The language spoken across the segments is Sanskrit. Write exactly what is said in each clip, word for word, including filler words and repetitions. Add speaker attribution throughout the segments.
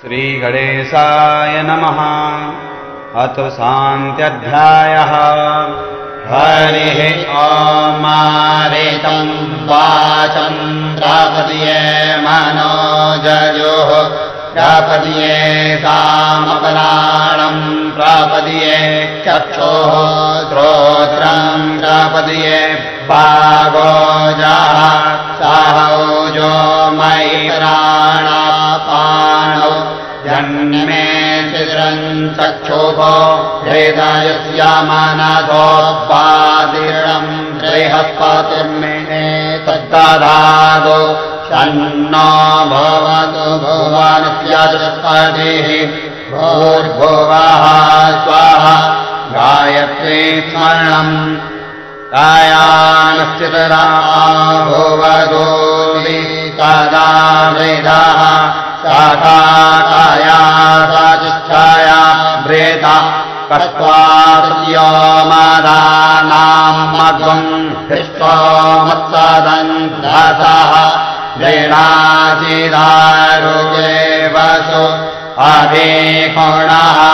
Speaker 1: श्रीगणेशाय नमः। अथ शान्त्यध्यायः। हरिः ॐ मारितं वाचं प्रपद्ये मनोजयोः प्रपद्ये कामपराणं प्रपद्ये चक्षुः श्रोत्रं प्रपद्ये वागोजः सहौजो मयि प्राणापाणौ जन्मे चित्रं चक्षुभो हृदयस्य मनसोपादिरं बृहस्पतिर्मे तद्दधातु शन्नो भवतु भुवनस्य बृहस्पतिः भूर्भुवः स्वः गायत्री स्मरणम् कायानश्चितरा भुवतो तदा वृधः शाखा काया साचिष्ठाया वृथा कष्ट्वार्यो मदानां मध्वं हृष्टो मत्सदन्धसः वृणाचिदारुगे वसु अभिगुणः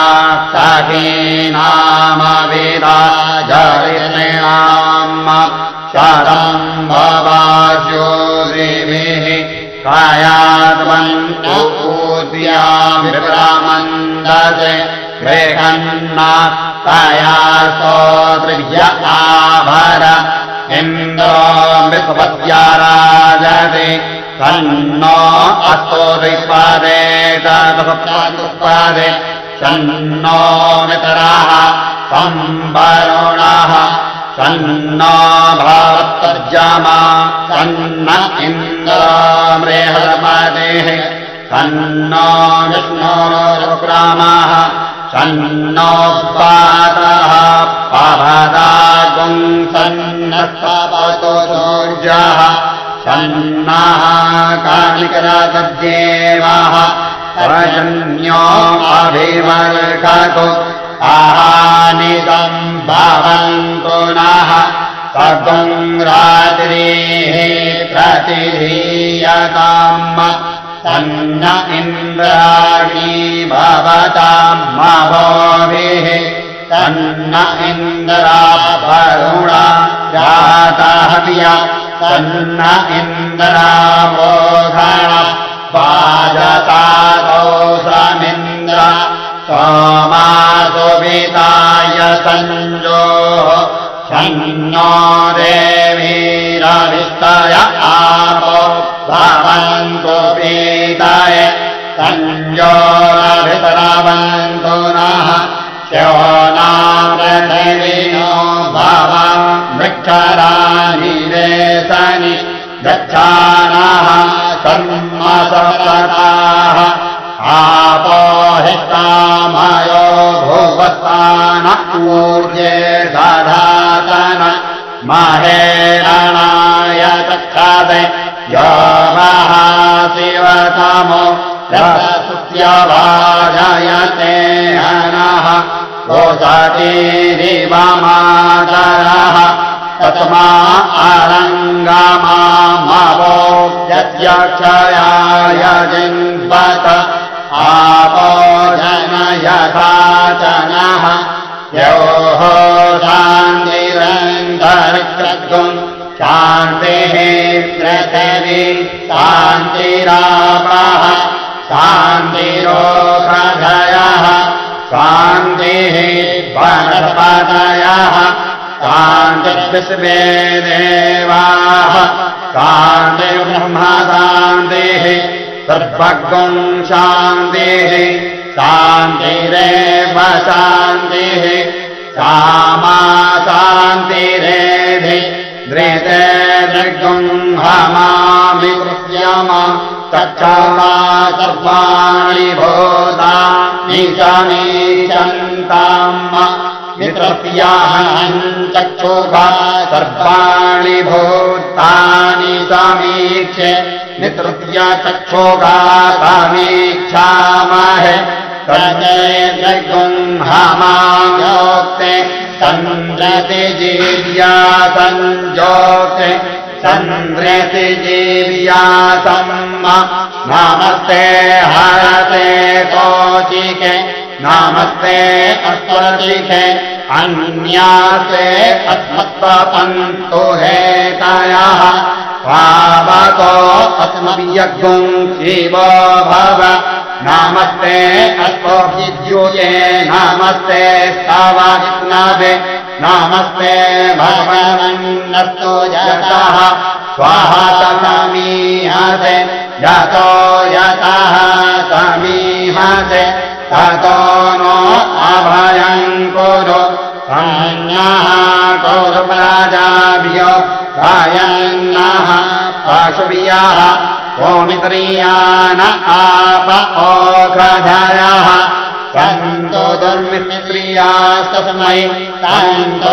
Speaker 1: सखीनामविराजरिणाम् शतं भवास्योरिभिः कायात्मन्पूर्व्यां विप्रामन्दसे वेगन्ना काया स्तोत्रिभ्य आभर इन्द्रो विश्वपत्या राजति तन्नो अस्तो विपदे तदुपदे तन्नो मित्राः संवरुणः तन्नो भवत्तर्जमा तन्न इन्द्रो बृहस्पतिः तन्नो विष्णुरुक्रमः तन्नो पातः पवदागुं तन्नस्तपतो सूर्यः तन्नः कानिकरातद्देवः पर्जन्यो अभिवर्षतु आहानितं भवन्तु नः सर्वं रात्रिः प्रतिधीयताम् तन्न इन्द्राणी भवतां मभोभिः तन्न इन्द्रा वरुणा जातहव्या तन्न इन्द्रा मोघण वाजतादौ समिन्द्र सोमासु विताय संजोः शन्नो देवीरभिष्टय आपो भवन्तु पीताय संजोरभितरवन्तु नः श्योनामृथिविनो भव वृक्षराणि रेशनि गच्छानः कर्मसपताः आपो हितामयो भुवस्तान ऊर्जे दधातन महेरणाय चक्षादे यो वः शिवतमो रसस्य भाजयते हनः कोशतीरिवमादरः तस्मा अरङ्गमामवो यद्यक्षयाय जिन्वत आपो जनयथाचनः योः शान्तिरन्तरिक्षगुं शान्तिः पृथिवी शान्तिरापः शान्तिरोषधयः शान्तिः वनस्पतयः शान्तिर्विश्वे देवाः शान्तिर्ब्रह्म शान्तिः सर्वगुं शान्तिः शान्तिरेव शान्तिः सामा शान्तिरेधि धृते दृग्गुं हमामि कृष्यम तच्छमा सर्वाणि भूतानि समीचन्ताम् मित्रस्याहं चक्षुषा सर्वाणि भूतानि समीक्ष्य मित्रस्य चक्षुषा समीक्षामहे तन्नेदृग्गुं हमायोक्ते तन्द्रति जीव्या संजोते चन्द्रेति जीव्यासम् नमस्ते हरते नामस्ते अस्वर्तिखे अन्यासे अस्मत्पन्तु हेतायाः पावतो अस्मभ्यग्गुम् शिवो भव नामस्ते अस्मभिद्युये नामस्ते सावादित्नाभे नामस्ते भगवन्नस्तु यतः स्वाहा समीहते यतो यतः समीहते ततो नो अभयम् कुरु अन्यः कुरु प्राजाभ्यो भयन्नः पशुभ्यः ओमित्रियान आप ओघधयः सन्तो दुर्मित्रियास्तस्मै सन्तो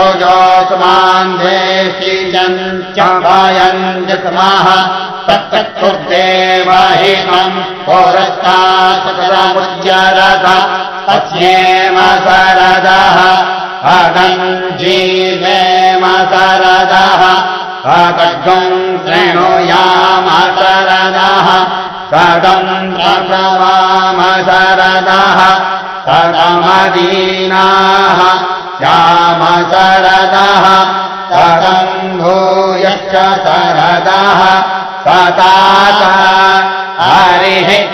Speaker 1: जोस्मान्धेशिजञ्च भयञ्च स्मः तत्तत्कुर्देवहिमम् पुरस्तात्समुज्जरथ तस्येम सरदः अगम् जीवेम सरदः अगड्गम् शृणुयाम सरदः सदम् प्रभवाम सरदः सदमदीनाः याम सरदः सदम् भूयश्च सरदः सताता हरिः